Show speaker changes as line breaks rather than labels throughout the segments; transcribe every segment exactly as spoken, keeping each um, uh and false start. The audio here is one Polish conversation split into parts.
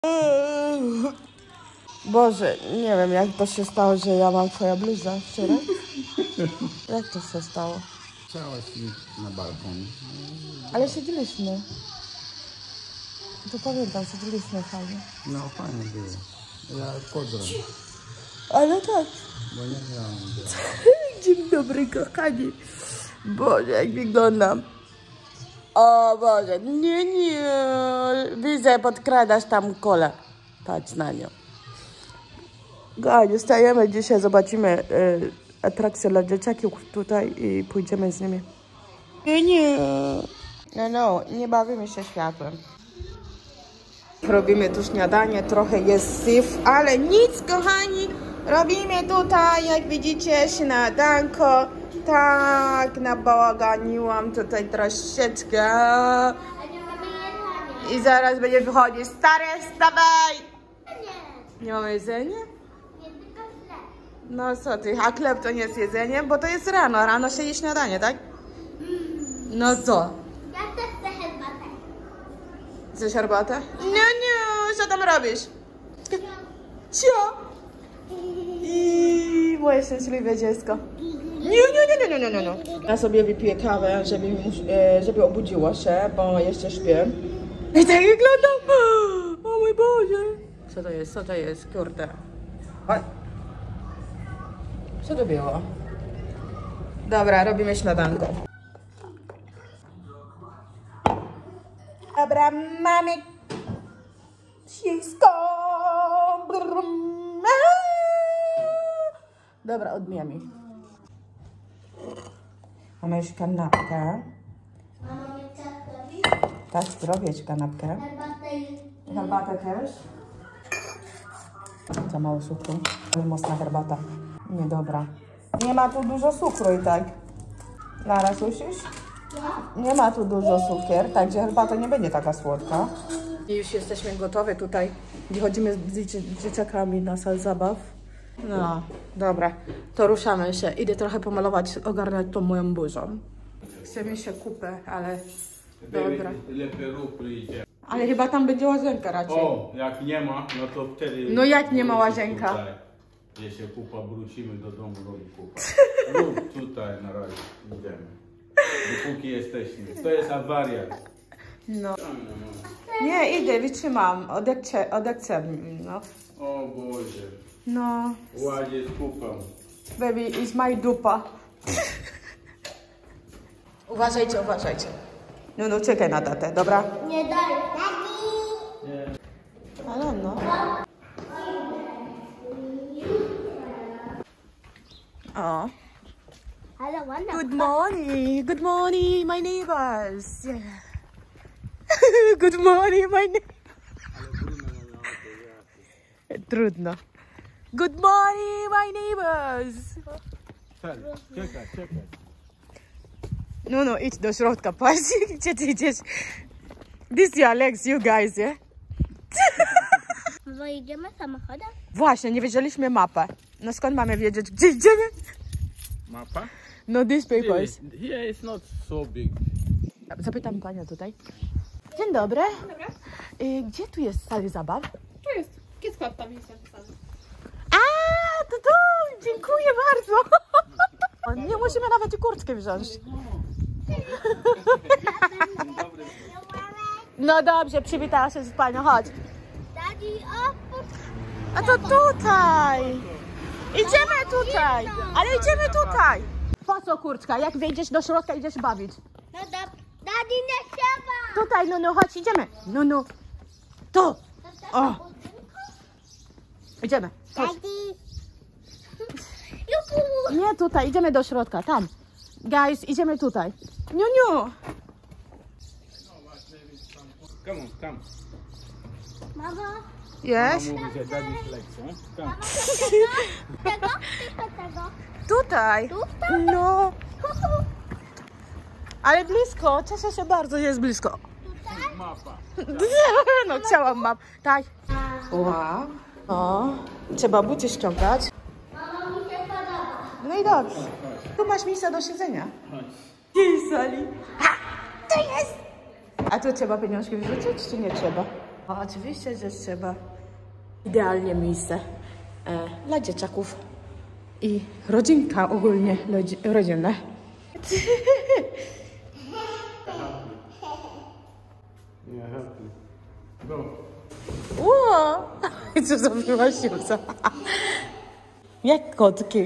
Boże, nie wiem, jak to się stało, że ja mam twoja bluza wczoraj. Jak to się stało?
Chciałaś iść na balkon.
Ale siedzieliśmy. To pamiętam, siedzieliśmy fajnie.
No fajnie było. Ja kodrę.
Ale tak.
Bo nie miałam.
Dzień dobry, kochani. Boże, jak wyglądam. O Boże, nie, nie. Widzę, podkradasz tam kolę. Patrz na nią. Kochani, stajemy dzisiaj, zobaczymy y, atrakcję dla dzieciaków tutaj i pójdziemy z nimi. Nie, nie. No, no, nie bawimy się światłem. Robimy tu śniadanie, trochę jest syf, ale nic, kochani. Robimy tutaj, jak widzicie, śniadanko. Tak, nabałaganiłam tutaj troszeczkę. I zaraz będzie wychodzić. Stare, wstawaj! Nie. Nie mamy jedzenia? No co ty, a chleb to nie jest jedzenie? Bo to jest rano, rano się je śniadanie, tak? No co?
Ja też chcę herbatę.
Chcesz herbatę? No, no, co tam robisz? Cio! I moje szczęśliwe dziecko. Nie, nie, nie, nie, nie, nie, nie. Ja sobie wypiję kawę, żeby, żeby obudziło się, bo jeszcze śpię. I tak wyglądam. O mój Boże. Co to jest, co to jest, kurde. Chodź. Co to było? Dobra, robimy śniadanko. Dobra, mamy wszystko. Dobra, odbijamy. Mamy już kanapkę.
Mama mi chce zrobić
Tak, zrobię ci kanapkę.
herbatę i...
Herbatę też. Za mało cukru. Ale mocna herbata. Niedobra. Nie ma tu dużo cukru i tak. Lara, słyszysz? Nie ma tu dużo cukier, także herbata nie będzie taka słodka. I już jesteśmy gotowi tutaj. Chodzimy z dzieciakami na sal zabaw. No, dobra. To ruszamy się. Idę trochę pomalować, ogarnąć tą moją burzą. Chcemy się kupę, ale... Dobra.
Lepiej rób przyjdzie.
Ale chyba tam będzie łazienka raczej.
O, jak nie ma, no to wtedy...
No jak nie ma łazienka?
Tutaj. Jeśli kupa, wrócimy do domu, robi kupa. Rób tutaj na razie, idziemy. Dopóki jesteśmy. To jest awaria.
No. Nie, idę, wytrzymam. Odechce, odechce, no.
O Boże.
No.
Ładzie z kupą.
Baby, is my dupa. Uważajcie, uważajcie. No, no, czekaj na tatę, dobra?
Nie daj. Daddy!
Ale no. O.
Ale ładna.
Good morning, good morning, my neighbors. Yeah. Good morning, my neighbors. Trudno. Good morning, my neighbors.
Czekaj, czekaj.
No, no, idź do środka, patrz, gdzie ty idziesz. This your legs, you guys, yeah?
Bo idziemy samochodem?
Właśnie, nie wiedzieliśmy mapę. No skąd mamy wiedzieć, gdzie idziemy?
Mapa?
No, these papers.
Here is not so big.
Zapytam panią tutaj. Dzień dobry.
Dobra.
Y, Gdzie tu jest sala zabaw?
Tu jest. Kids Club tam jest napisane.
A, to tu! Dziękuję bardzo. Nie musimy nawet kurtkę wziąć. No dobrze, przywitała się z panią, chodź.
Daddy, opór.
A to tutaj. Idziemy tutaj. Ale idziemy tutaj. Po co kurtka? Jak wejdziesz do środka, idziesz bawić.
No da, Daddy nie trzeba.
Tutaj, no, no, chodź, idziemy. No, no. Tu. O. Idziemy. Chodź.
Daddy. Juhu.
Nie tutaj, idziemy do środka, tam. Guys, idziemy tutaj. Niu, niu.
Come on, come.
Mama.
Yes.
Mama mówi, że daddy's legs, huh? Come.
Mama, tego? Tego? Tylko tego.
Tutaj.
Tutaj?
No. Ale blisko, cieszę się bardzo, jest blisko.
Mapa.
No, chciałam mam. Tak. Wow. O, trzeba buty ściągać.
Mama mi się podoba.
No i dobrze. Tu masz miejsce do siedzenia. Jej sali. Ha! To jest! A tu trzeba pieniążki wyrzucić, czy nie trzeba? Oczywiście, że trzeba. Idealnie miejsce e, dla dzieciaków i rodzinka ogólnie rodzinne.
Nie, happy. Go.
Ło! Co zrobiłaś, Józa? Jak kotki.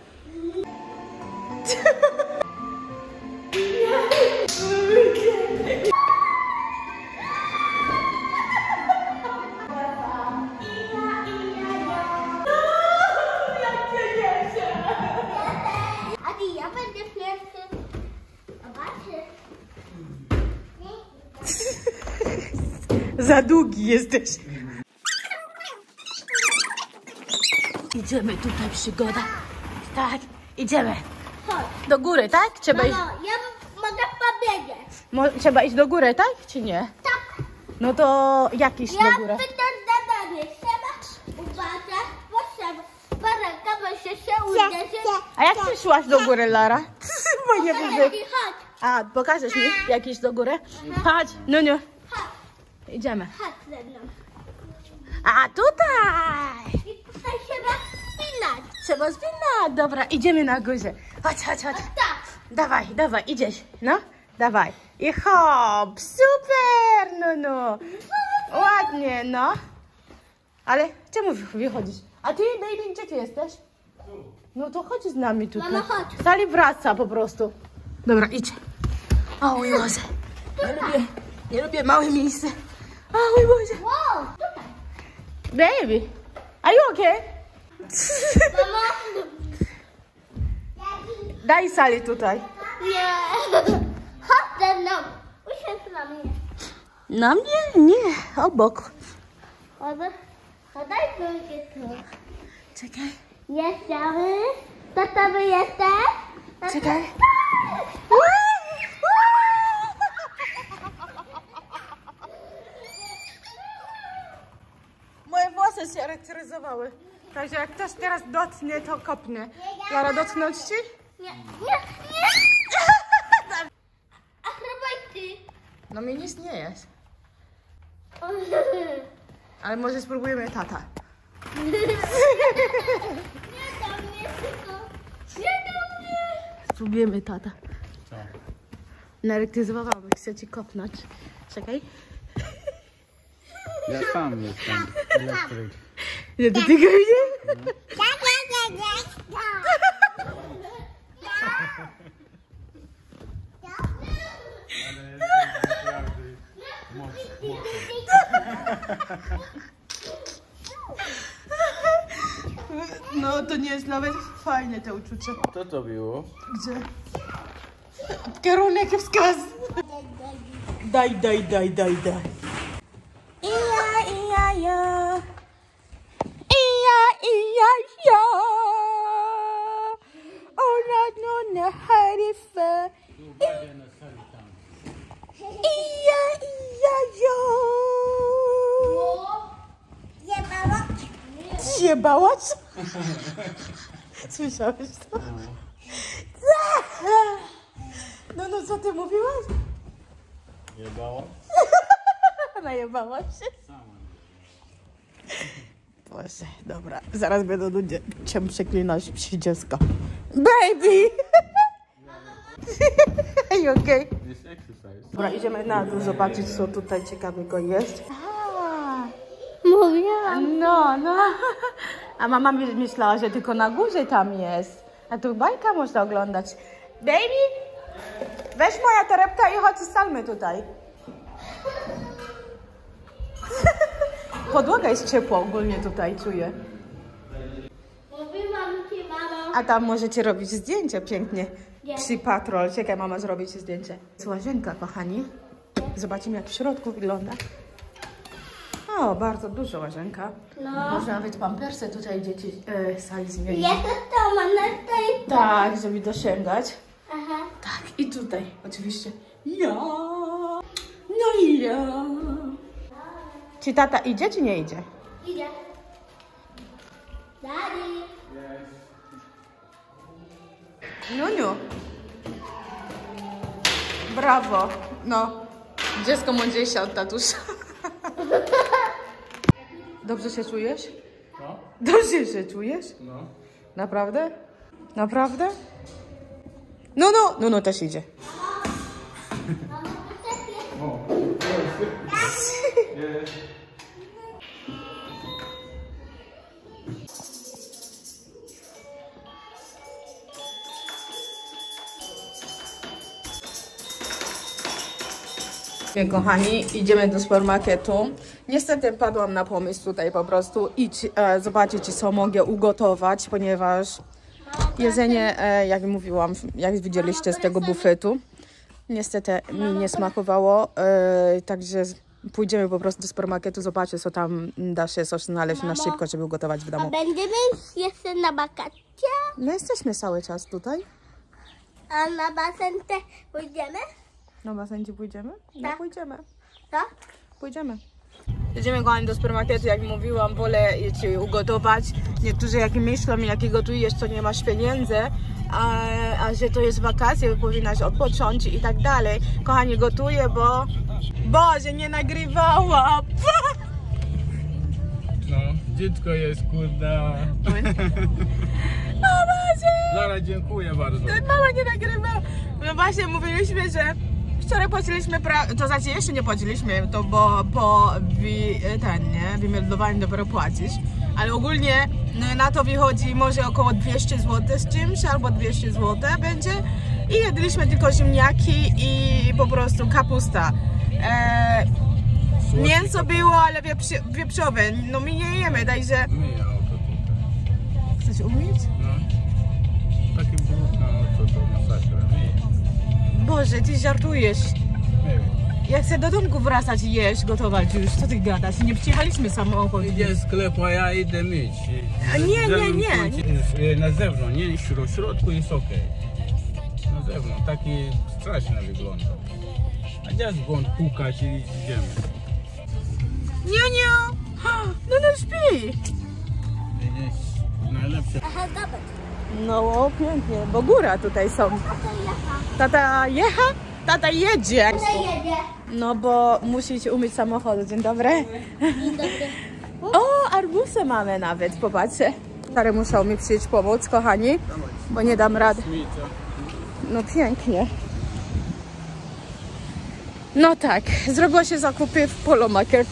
Adi, ja będę pierwszy. Zobaczysz.
Za długi jesteś. Idziemy tutaj, przygoda. Tak, idziemy.
Chodź.
Do góry, tak? Trzeba iść,
Mamo, ja mogę powiedzieć.
mo, trzeba iść do góry, tak? Czy nie?
Tak.
No to jak iść
Ja
do góry?
pytam zadanie. Trzeba uważać, bo trzeba. Paręka, bo się się uderzy.
A jak ty szłaś do góry, Lara? Bo nie widzę.
Chodź.
A, pokażesz mi, jak iść do góry? Chodź, no nie.
Chodź.
Idziemy.
Chodź ze mną.
A tutaj!
I tutaj trzeba spinać.
Trzeba spinać. Dobra, idziemy na górze. Chodź, chodź, chodź.
Tak.
Dawaj, dawaj, idziesz. No, dawaj. I hop, super, no, no. Ładnie, no. Ale czemu wychodzisz? A ty, baby, gdzie ty jesteś? No to chodź z nami tutaj.
Mama, chodź.
Sali wraca po prostu. Dobra, idź. O mój Boże. Nie lubię, nie lubię małe miejsce. O mój Boże.
Wow, tutaj.
Baby, are you okay?
Mama.
Daj Sali tutaj.
Nie. Chodź ze mną. Usiądź na mnie.
Na mnie? Nie, obok.
Chodź. Podaj drugie tu.
Czekaj,
Jesteśmy. Tata, wy jesteś? Tata?
czekaj. Moje włosy się charakteryzowały. Także jak ktoś teraz dotknie, to kopnie. Lara, dotknąć ci?
Nie, nie, nie. A chrobaj ty.
No mi nic nie jest. Ale może spróbujemy tata.
Nie do mnie tylko. Nie do mnie.
Spróbujemy tata.
Co?
Naelektryzowałam, chcę ci kopnąć. Czekaj.
Ja sam jestem elektryk.
Nie dotykaj mnie.
Ale jestem naprawdę mocny.
No to nie jest nawet fajne to uczucie.
Co to było?
Gdzie? Kierunek wskaz. Daj, daj, daj, daj, daj. Ija, ija, ja. Ija, ija, ja. Ona no na harifa. Ija, ija, ja. Zjebałaś? Słyszałeś to? No, no, co ty mówiłaś?
Jebało?
Najebałaś się?
Sama.
Boże, dobra. Zaraz będą ludzie cię przeklinać przy dziecko. Baby! Are you okay?
Jest exercise.
Dobra, idziemy na dół zobaczyć, co tutaj ciekawego jest. A,
Mówiłam.
no, no. A mama mi- myślała, że tylko na górze tam jest. A tu bajka można oglądać. Baby, weź moja torebka i chodź stalmy tutaj. Podłoga jest ciepła ogólnie tutaj, czuję.
Mówiłam ci, mamo.
A tam możecie robić zdjęcia pięknie. Psi patrol. Czekaj, mama zrobi ci zdjęcie. Jest łazienka, kochani. Zobaczymy, jak w środku wygląda. O, bardzo duża łazienka.
No.
Można nawet pampersy tutaj dzieci e, sali zmienić.
Jest to moneta.
Tak, żeby dosięgać.
Aha.
Tak, i tutaj oczywiście. Ja. No i ja. Czy tata idzie, czy nie idzie?
Idę. Daddy.
Nuniu. Brawo. No. Dziecko mądrzejsze od tatusza. Dobrze się czujesz?
No.
Dobrze się czujesz?
No.
Naprawdę? Naprawdę? No, no, no, no też idzie.
O. Jest.
Kochani, idziemy do supermarketu. Niestety padłam na pomysł tutaj po prostu idź e, zobaczyć, co mogę ugotować, ponieważ jedzenie, e, jak mówiłam, jak widzieliście z tego bufetu, niestety mi nie smakowało, e, także pójdziemy po prostu do supermarketu, zobaczyć, co tam da się coś znaleźć na szybko, żeby ugotować w
A
domu.
będziemy jeszcze na wakacje?
No jesteśmy cały czas tutaj.
A na basen też pójdziemy?
Na basen gdzie pójdziemy? No
Tak.
pójdziemy.
Tak?
Pójdziemy. Jedziemy, kochani, do supermarketu, jak mówiłam, wolę ci ugotować. Niektórzy jak myślą, jak gotujesz, to nie masz pieniędzy, a, a że to jest wakacje, powinnaś odpocząć i tak dalej. Kochani, gotuję, bo... Boże, nie nagrywała!
No, dziecko jest, kurde.
Mama, że...
Lara, dziękuję bardzo.
Mama nie nagrywała. No właśnie, mówiliśmy, że wczoraj płaciliśmy, pra... to znaczy jeszcze nie płaciliśmy, to bo po wi... ten, nie, wymeldowaniu dopiero płacisz, ale ogólnie no, na to wychodzi może około dwieście złotych z czymś, albo dwieście złotych będzie i jedliśmy tylko ziemniaki i po prostu kapusta. E... Mięso było, ale wieprzy... wieprzowe, no my nie jemy, także...
Myję auto tutaj.
Chcesz umyć?
No. Takie brudne auto to masakra. Myję.
Boże, ty żartujesz.
Nie wiem.
Ja chcę do domku wracać i jeść, gotować już. Co ty gadasz? Nie przyjechaliśmy samochód.
Idzie z sklepu, a ja idę myć.
A nie, nie, nie.
Na zewnątrz, nie w środku jest ok. Na zewnątrz, taki straszny wygląda. A teraz błąd pukać i idziemy.
Nie, nie. No no śpi.
Widzisz, najlepsze.
Aha, dobra.
No pięknie, bo góra tutaj są. Tata jecha? Tata jedzie.
Kto jedzie?
No bo musicie umyć samochód. Dzień dobry.
Dzień dobry.
O, arbuzę mamy nawet, popatrzcie. Stary muszą mi przyjść pomóc, kochani, bo nie dam rady. No pięknie. No tak, zrobiło się zakupy w Polo Market.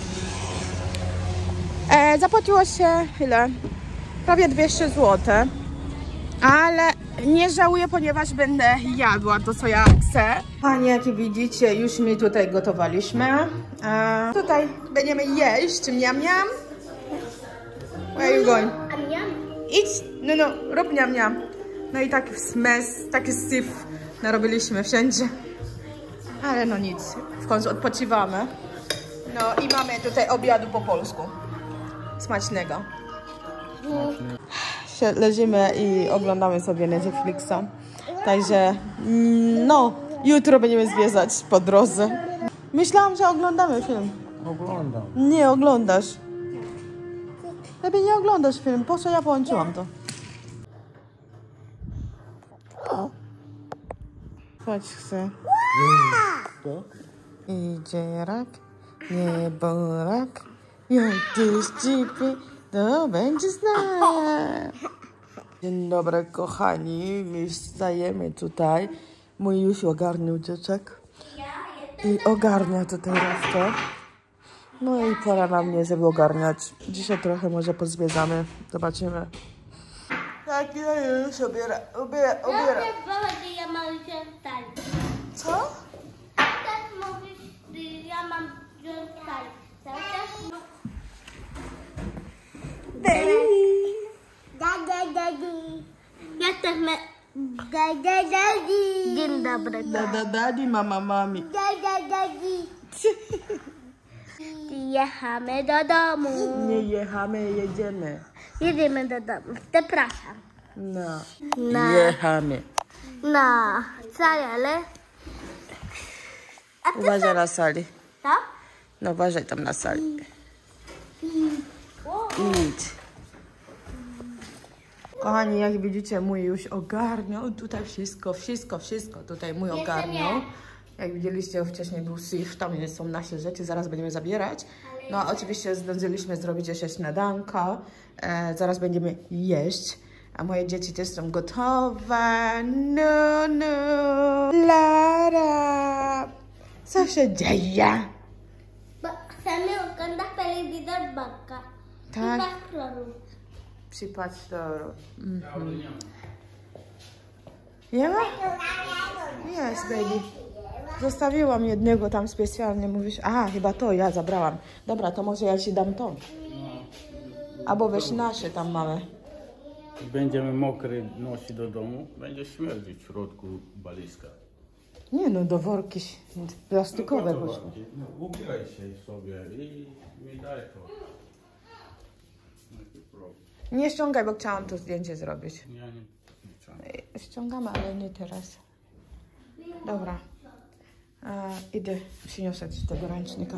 E, zapłaciło się ile? Prawie dwieście złotych. Ale nie żałuję, ponieważ będę jadła to, co ja chcę. Panie, jak widzicie, już my tutaj gotowaliśmy. E, tutaj będziemy jeść. Miam, miam. Where are you going?
A miam?
Idź, no, no, rób miam, miam. No i taki smes, taki syf narobiliśmy wszędzie. Ale no nic, w końcu odpoczywamy. No i mamy tutaj obiadu po polsku. Smacznego. Leżymy i oglądamy sobie Netflixa. Także, no, jutro będziemy zwiedzać po drodze. Myślałam, że oglądamy film.
Oglądam.
Nie oglądasz. Lepiej nie oglądasz film. Po co ja połączyłam to? Chodź, chcę. Idzie rak, niebo rak. Jak ty szczypy, to będzie znak. Dzień dobry, kochani. My wstajemy tutaj. Mój już ogarniał dzieciak. I ogarnia tutaj resztę. No i pora na mnie, żeby ogarniać. Dzisiaj trochę może pozwiedzamy. Zobaczymy. Tak, ja już obiera, obiera, obiera.
Ja też wolę, że ja mam wziąć stali.
Co?
Też mówisz, że ja mam wziąć stali. Ja też mo- Daddy, daddy. Ja też me... Daddy, daddy. Dzień dobry.
Dada, dadi, mama, mami.
Daddy, daddy. Jechamy do domu.
Nie jechamy, jedziemy.
Jedziemy do domu. Zapraszam.
No.
No.
Jechamy.
No, co, ale... A ty
Uważaj na sali.
co?
No uważaj tam na sali. Idź. Kochani, jak widzicie, mój już ogarniał tutaj wszystko, wszystko, wszystko. Tutaj mój ogarniał. Jak widzieliście, wcześniej był syf, tam są nasze rzeczy, zaraz będziemy zabierać. No oczywiście zdążyliśmy zrobić jeszcze śniadanko. E, zaraz będziemy jeść. A moje dzieci też są gotowe. No, no. Lara. Co się dzieje?
Bo chcemy oglądać telewizor babka.
Tak.
I patroru.
Przy pastoru. Mhm. Nie ma? Jest, baby. Zostawiłam jednego tam specjalnie. Mówisz, a chyba to ja zabrałam. Dobra, to może ja ci dam to. Albo weź nasze tam mamy.
Będziemy mokry nosić do domu, będzie śmierdzić w środku walizka.
Nie no, do worki plastikowe.
No, no, ubieraj się sobie i mi daj to.
Nie ściągaj, bo chciałam to zdjęcie zrobić.
Ja nie, nie ściągam.
Ściągamy, ale nie teraz. Dobra. E, idę przyniosę ci tego ręcznika.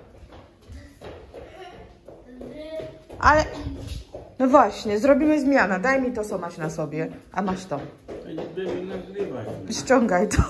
Ale... No właśnie, zrobimy zmianę. Daj mi to, co masz na sobie. A masz to.
Będziemy nagrywać.
Ściągaj to.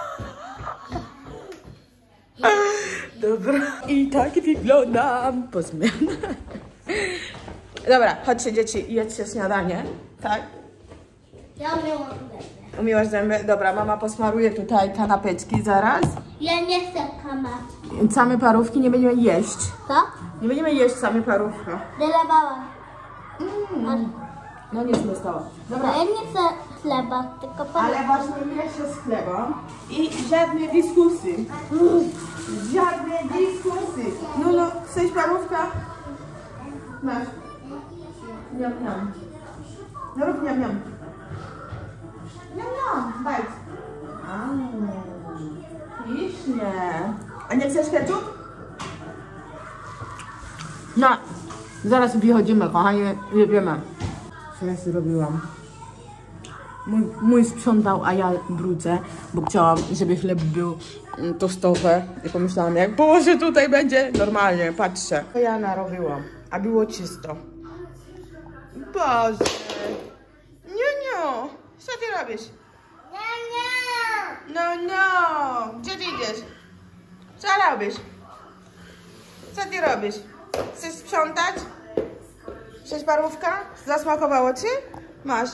Dobra. I tak wyglądam po zmianę. Dobra, chodźcie dzieci, jedzcie śniadanie. Tak?
Ja miałam zęby.
Umyłaś zęby? Dobra, mama posmaruje tutaj kanapeczki zaraz.
Ja nie chcę kamat.
Same parówki nie będziemy jeść.
Co?
Nie będziemy jeść same parówki.
Wylewałam.
Mm. No nic nie stało. Dobra.
Ja nie chcę chleba, tylko pan...
Ale właśnie jeszcze z chlebem i żadnej dyskusji. Żadnej dyskusji. No, no, chcesz parówka? Masz. Niam, niam. No rób niam, niam. Niam, niam, bajc. Pisznie. A nie chcesz ketchup? No, zaraz wychodzimy, kochani, jedziemy. Co ja zrobiłam? Mój, mój sprzątał, a ja brudzę, bo chciałam, żeby chleb był tostowy. I pomyślałam, jak Boże, tutaj będzie normalnie, patrzcie. To ja narobiłam, a było czysto. Boże. Nie, nie. Co ty robisz?
Nie, nie.
No, no. Gdzie ty idziesz? Co robisz? Co ty robisz? Chcesz sprzątać? Chcesz parówka? Zasmakowało ci? Masz.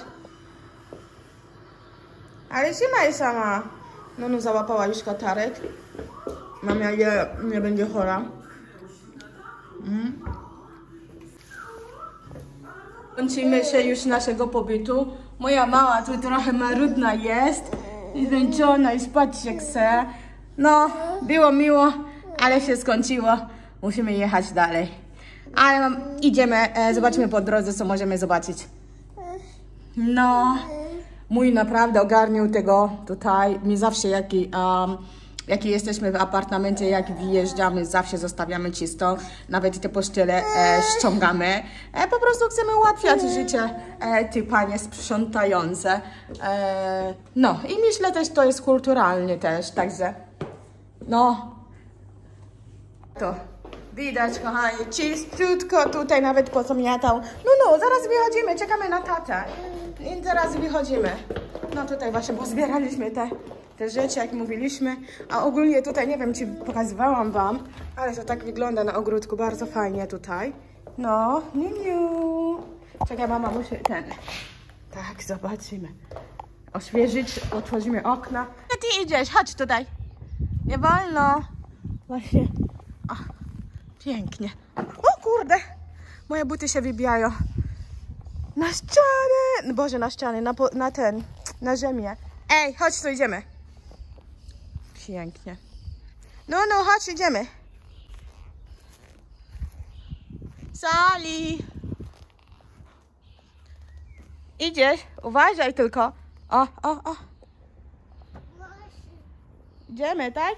Ale trzymaj sama. No, no, załapała już katarek. Mamia je, nie będzie chora. Mm. Kończymy się już naszego pobytu. Moja mała tu trochę marudna jest. I zmęczona i spać się chce. No, było miło, ale się skończyło. Musimy jechać dalej. Ale mam, idziemy, e, zobaczymy po drodze, co możemy zobaczyć. No, mój naprawdę ogarniał tego tutaj. My zawsze, jaki, um, jaki jesteśmy w apartamencie, jak wyjeżdżamy, zawsze zostawiamy czysto. Nawet te pościele e, ściągamy. E, po prostu chcemy ułatwiać życie e, ty panie sprzątające. E, no i myślę też, to jest kulturalnie też, także no. To widać, kochani, czystutko tutaj nawet pozamiatał. No, no, zaraz wychodzimy, czekamy na tatę. I zaraz wychodzimy. No tutaj właśnie pozbieraliśmy te, te rzeczy, jak mówiliśmy. A ogólnie tutaj, nie wiem, czy pokazywałam wam, ale to tak wygląda na ogródku, bardzo fajnie tutaj. No, niu, niu. Czekaj, mama musi ten. Tak, zobaczymy. Oświeżyć, otworzymy okna. Gdzie ty idziesz? Chodź tutaj. Nie wolno. Właśnie. O, pięknie. O kurde. Moje buty się wybijają. Na ścianę. Boże, na ścianę. Na, na ten. Na ziemię. Ej, chodź tu, idziemy. Pięknie. No, no, chodź, idziemy. Sali. Idziesz? Uważaj tylko. O, o, o. Idziemy, tak?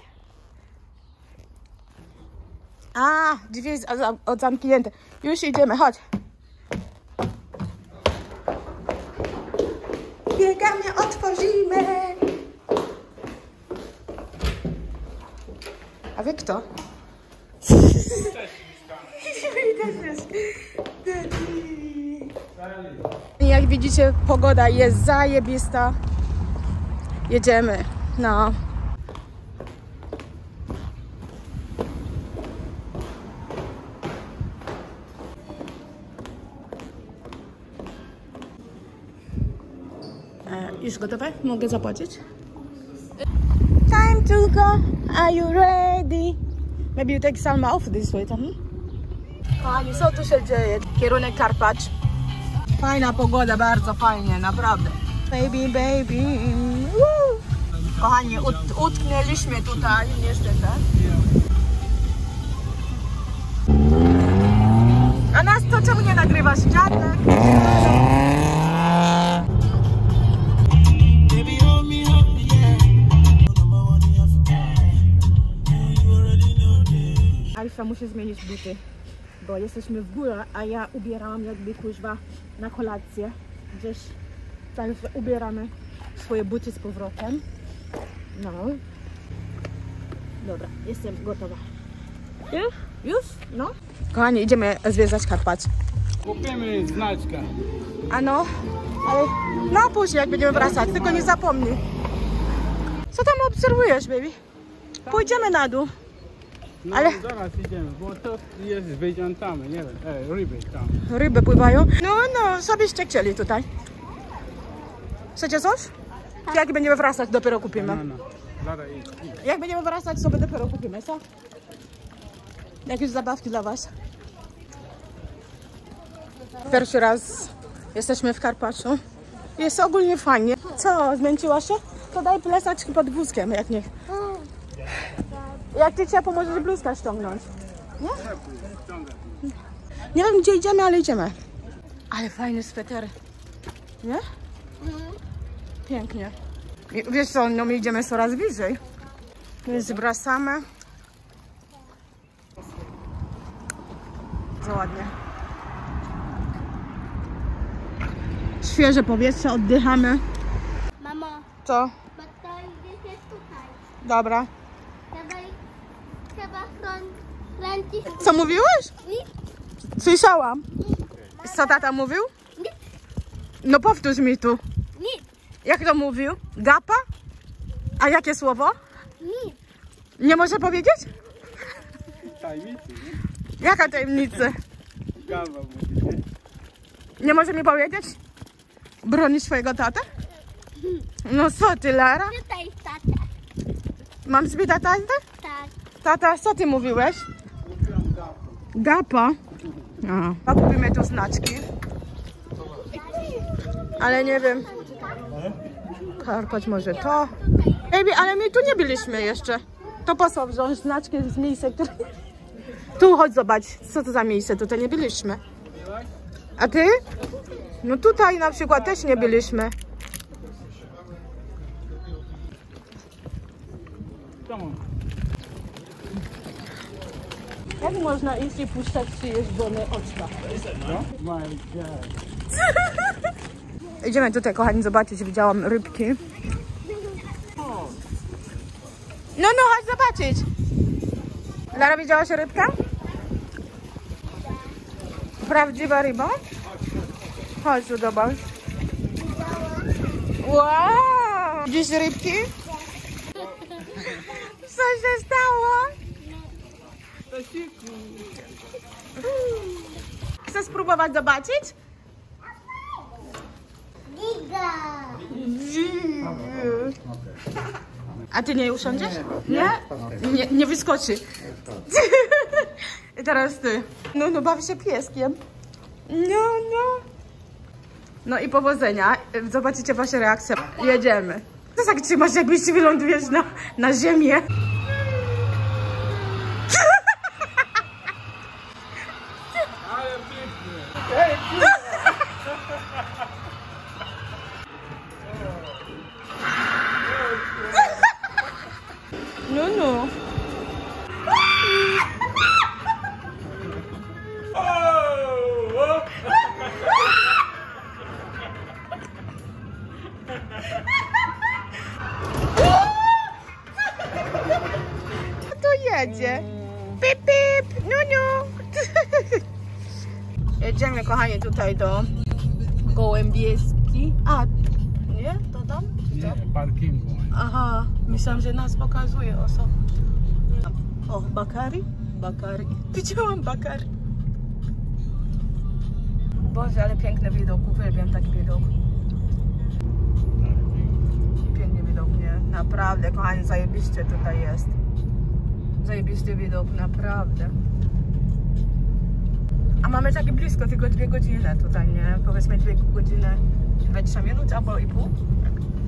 A, drzwi jest od zamknięte. Już idziemy, chodź. Biegamy, otworzymy. A wy kto? Jak widzicie, pogoda jest zajebista. Jedziemy. No. Już gotowe? Mogę zapłacić? Time to go. Are you ready? Maybe you take Salma off this way, hmm? Kochani, co tu się dzieje? Kierunek Karpacz. Fajna pogoda, bardzo fajnie, naprawdę. Baby, baby. Woo! Kochani, ut utknęliśmy tutaj, niestety. A nas to czemu nie nagrywasz? Dziadek? Alfa musi zmienić buty, bo jesteśmy w górę, a ja ubierałam jakby kuźwa na kolację. Gdzieś także ubieramy swoje buty z powrotem. No. Dobra, jestem gotowa. Już? Już? No. Kochani, idziemy zwiedzać Karpacz.
Kupimy znaczkę.
Ano, ale no później jak będziemy wracać, tylko nie zapomnij. Co tam obserwujesz, baby? Pójdziemy na dół.
No,
ale
zaraz idziemy, bo to jest wyciągamy, nie wiem, e, ryby tam.
Ryby pływają? No, no, sobie byście chcieli tutaj. Chcecie coś? Czy jak będziemy wracać, dopiero kupimy?
No, no, zaraz idź.
Jak będziemy wracać, sobie dopiero kupimy, co? Jakieś zabawki dla was? Pierwszy raz jesteśmy w Karpaczu. Jest ogólnie fajnie. Co, zmęczyła się? To daj plesać pod wózkiem, jak nie. Jak ty trzeba pomożesz bluzkę ściągnąć. Nie? Nie wiem, gdzie idziemy, ale idziemy. Ale fajny sweter. Nie? Pięknie. I wiesz co, no my idziemy coraz bliżej. Więc wracamy. Za ładnie. Świeże powietrze, oddychamy.
Mamo,
Co?
bo to idzie się tutaj.
Dobra.
Trzeba, trzeba chronić, chronić.
Co mówiłeś?
Nic,
Słyszałam. Co tata mówił?
nic,
No powtórz mi tu.
nic,
Jak to mówił? Gapa? A jakie słowo?
nic.
Nie może powiedzieć?
Tajemnicy, nie?
Jaka tajemnica?
Kawa mówi.
Nie może mi powiedzieć? Broni swojego tatę? No co ty, Lara?
Tutaj tata.
Mam spytać tatę?
Tak.
Tata, co ty mówiłeś? Gapa. A, kupimy tu znaczki. Ale nie wiem. Karpacz może to. Baby, ale my tu nie byliśmy jeszcze. To po co wziąć znaczki z miejsca, które... Tu chodź zobacz, co to za miejsce, tutaj nie byliśmy. A ty? No tutaj na przykład też nie byliśmy. Jak można iść i puszczać przyjeżdżone oczka?
No? My God.
Idziemy tutaj, kochani, zobaczyć. Widziałam rybki. No, no, chodź zobaczyć. Lara, widziałaś rybkę? Prawdziwa ryba? Chodź tu, zobacz. Wow! Widzisz rybki? Co się stało? Chcesz spróbować zobaczyć?
Giga.
A ty nie usiądziesz? Nie? Nie, nie wyskoczy. I teraz ty. No, no, bawi się pieskiem. No, no. No i powodzenia. Zobaczycie wasze reakcje. Jedziemy. To tak trzymasz, jakbyś wylądujesz na, na ziemię.
Ale pięknie.
No, no. To jedzie. Pip, pip. No, no. Jedziemy, kochani, tutaj do Gołębieski. A, nie? To tam?
Nie, parkingu.
Aha, myślałam, że nas pokazuje osobę. O, Bakari? Bakari. Widziałam Bakari. Boże, ale piękny widok. Uwielbiam taki widok. Naprawdę, kochani, zajebiście tutaj jest. Zajebisty widok, naprawdę. A mamy takie blisko, tylko dwie godziny tutaj, nie? Powiedzmy dwie godziny, dwadzieścia minut albo i pół. Tak.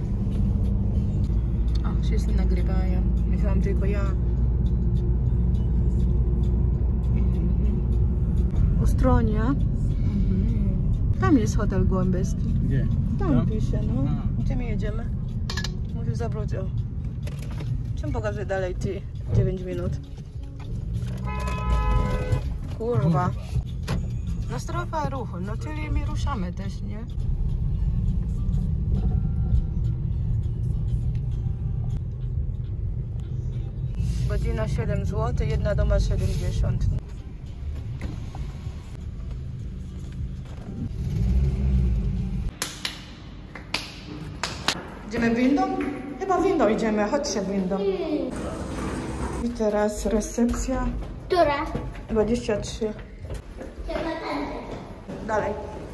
O, wszyscy nagrywają. Myślałam tylko ja. U stronie. Mhm. Tam jest hotel Gołębieski.
Gdzie?
Tam
Tam?
pisze, no.
A.
Gdzie my jedziemy? Musisz zawrócić. O. Czym pokażę dalej ty? dziewięć minut. Kurwa. No strefa ruchu, no czyli my ruszamy też, nie? Godzina siedem złotych, jedna doma siedemdziesiąt. Idziemy windą? Chyba windą idziemy, chodźcie windą. I teraz recepcja.
Która?
dwadzieścia trzy.
Trzeba tędy.
Dalej.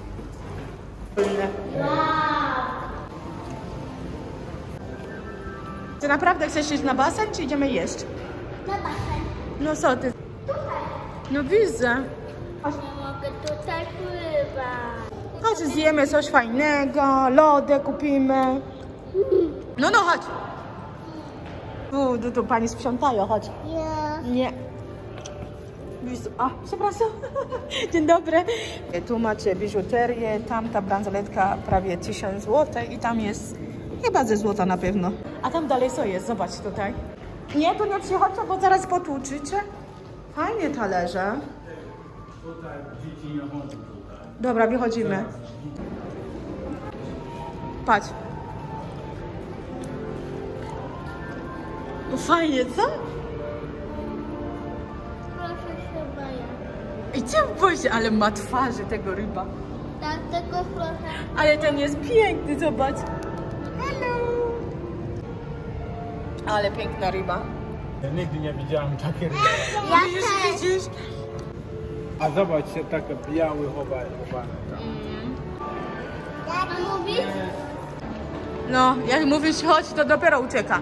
Ty naprawdę chcesz iść na basen, czy idziemy jeść?
Na basen.
No co ty?
Tutaj.
No widzę.
Nie mogę tutaj pływać.
Chodź, zjemy coś fajnego, lody kupimy. No, no, chodź. Tu, tu, tu pani sprzątają, chodź.
Ja.
Nie. Wiz- A, przepraszam. Dzień dobry. Tu macie biżuterię, tam ta bransoletka prawie tysiąc złotych i tam jest chyba ze złota na pewno. A tam dalej co jest? Zobacz tutaj. Nie, tu nie przychodźcie, bo zaraz potłuczycie. Fajnie talerze.
Tutaj dzieci nie chodzą tutaj.
Dobra, wychodzimy. Patrz. No fajnie, co?
Proszę się boję.
I cię boję, ale ma twarzy tego ryba.
Tak, tego proszę.
Ale ten jest piękny, zobacz. Hello. Ale piękna ryba.
Ja nigdy nie widziałem takiej ryby.
Ja
Widzisz,
też.
widzisz?
A zobacz się, takie białe chowane tam.
Jak mówisz?
No, jak mówisz chodź, to dopiero ucieka.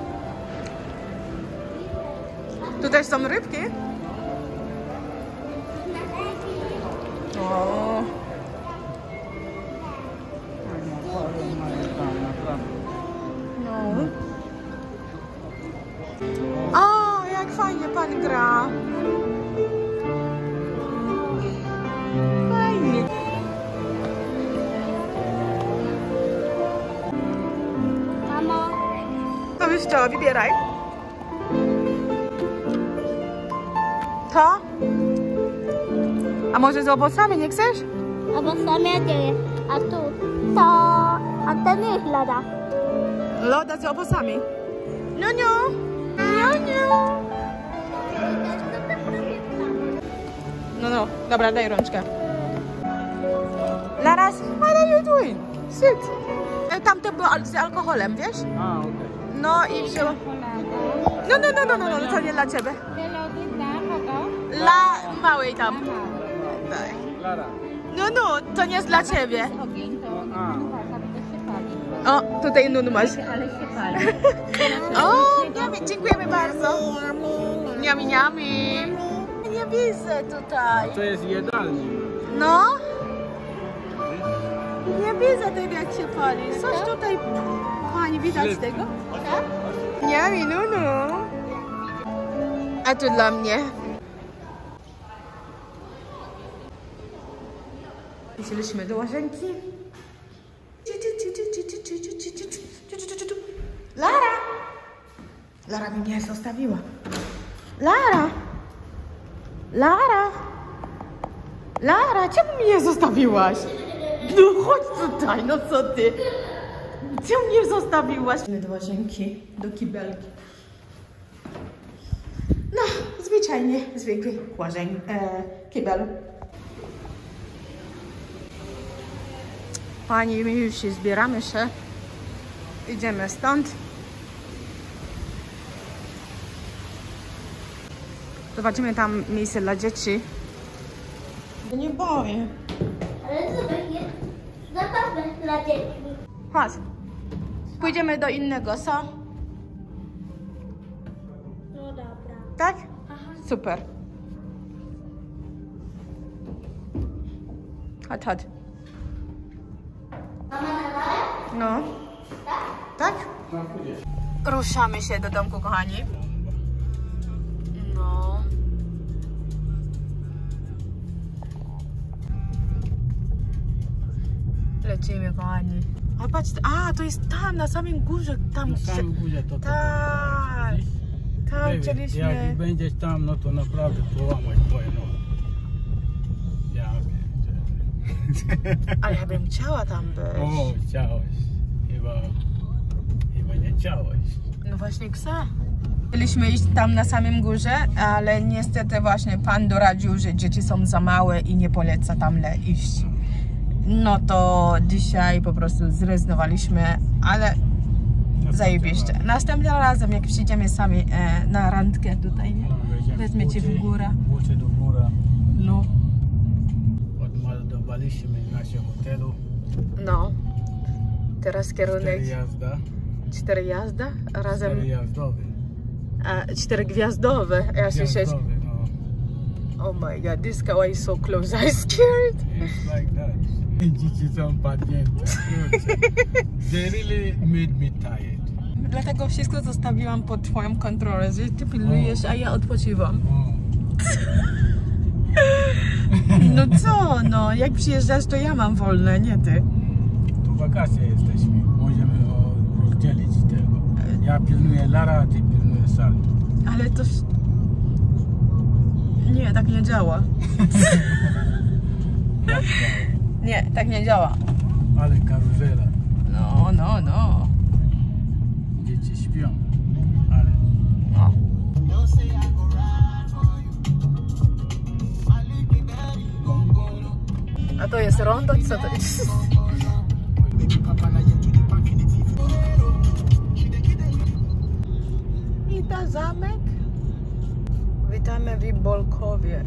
Tutaj są rybki? O. No. O, jak fajnie pan gra. Fajnie.
Mamo.
To już co, wybieraj. To? A może z owocami nie chcesz?
Albo sam jedzie. A tu. To. A ten jest loda.
Loda z owocami. No, no. No, no. No, no. Dobra, daj rączkę. Laras, what are you doing? Sit. E, Tamte było al- z alkoholem, wiesz?
A, okej.
No i wzięła... No, no, no, no, no, no, to nie dla ciebie. Dla małej tam. Tak.
Lara.
No, no, to nie jest dla ciebie.
A.
O, tutaj Nunu masz. O, niami, dziękujemy bardzo. Niami, niami. Nie widzę tutaj.
To jest jadalnia.
No. Nie widzę tego, jak się pali. Coś tutaj, kochani, widać
Ślep.
tego? Niami, Nunu. A tu dla mnie. Wróciliśmy do łazienki. Lara! Lara mnie zostawiła. Lara! Lara! Lara, czemu mnie zostawiłaś? No chodź tutaj, no co ty? Czemu mnie zostawiłaś? Do łazienki, do kibelki. No, zwyczajnie, zwykły łazień, e, kibel. Pani, my już się zbieramy się. Idziemy stąd. Zobaczymy tam miejsce dla dzieci. Nie boję.
Ale co będzie? Zabawne dla dzieci.
Chodź. Pójdziemy do innego, co? Tak? Super. Chodź, chodź. No. Tak? Ruszamy się do domku, kochani. No. Lecimy, kochani. A patrz, a to jest tam, na samym górze, tam
Na
gdzie...
samym górze to
Tak. Tam
Baby,
chcieliśmy...
jak będziesz tam, no to naprawdę połamać twoje nogi. Ja wiem.
Ale ja bym chciała tam być.
O, chciałeś. Chyba... Chyba nie chciałeś.
No właśnie chcę. Chcieliśmy iść tam na samym górze, ale niestety właśnie pan doradził, że dzieci są za małe i nie poleca tam iść. No to dzisiaj po prostu zrezygnowaliśmy, ale zajebiście. Następnym razem, jak przyjdziemy sami e, na randkę tutaj, nie? Wezmę cię w górę.
Bucie do góry.
No.
Odmeldowaliśmy nasze hotelu.
No. Teraz kierunek.
Cztery jazda.
Cztery jazda? Razem.
Cztery jazdowe.
A, cztery gwiazdowe. Ja się się.
Gwiazdowe, no.
Oh my god, this guy is so close. I'm scared.
It's like that. Dzieci są padnięte. They really made me tired.
Dlatego wszystko zostawiłam pod twoją kontrolę, że ty pilnujesz, a ja odpoczywam. No co, no, jak przyjeżdżasz, to ja mam wolne, nie ty.
Tu wakacje jesteśmy. Możemy o, rozdzielić tego. Ja pilnuję Lara, a ty pilnujesz Sally.
Ale to... Nie, tak nie działa.
Jak działa?
Nie, tak nie działa.
Ale karuzela.
No, no, no.
Dzieci śpią. Ale...
No. A to jest rondo, co to jest? I ta zamek. Witamy w Bolkowie.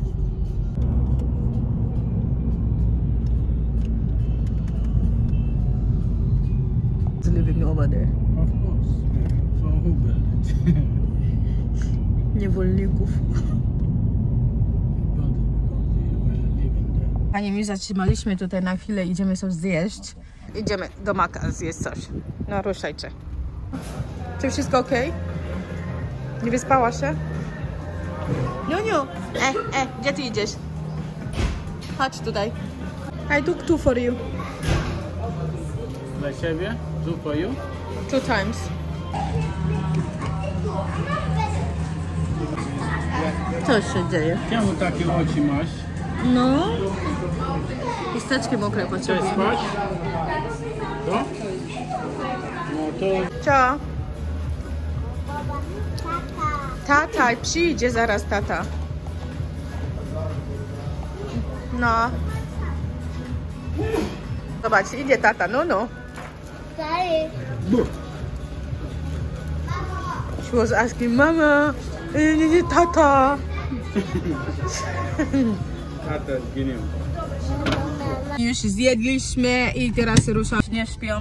Living over there.
Of course. So who built it?
Niewolników.
Built it because they were living there.
Pani mi zatrzymaliśmy tutaj na chwilę, idziemy coś zjeść. Idziemy do Maka zjeść coś. No ruszajcie. Czy wszystko ok? Nie wyspała się? Niuniu! E, e, gdzie ty idziesz? Chodź tutaj. I took two for you.
Dla siebie? Two for you?
Two times. Co się dzieje?
Czemu takie oczy masz?
No. Chusteczki mokre
Chcesz
potrzebuję.
spać? Co? No to...
Co? Tata, przyjdzie zaraz tata. No. Zobacz, idzie tata, no no.
Sorry.
She was asking, mama, nie, nie, nie, tata.
Tata zginął.
Już zjedliśmy i teraz ruszamy. Nie śpią.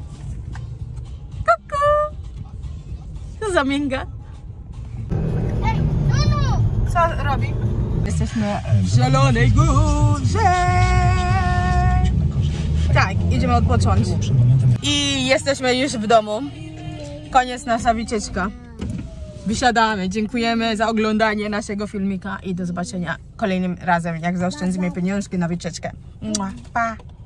Kuku. Co za mięga?
Ej, Nunu!
Co robi? Jesteśmy w Zielonej Górze. Tak, idziemy odpocząć. I jesteśmy już w domu. Koniec nasza wycieczka. Wysiadamy. Dziękujemy za oglądanie naszego filmika i do zobaczenia kolejnym razem, jak zaoszczędzimy pieniążki na wycieczkę. Mua, pa!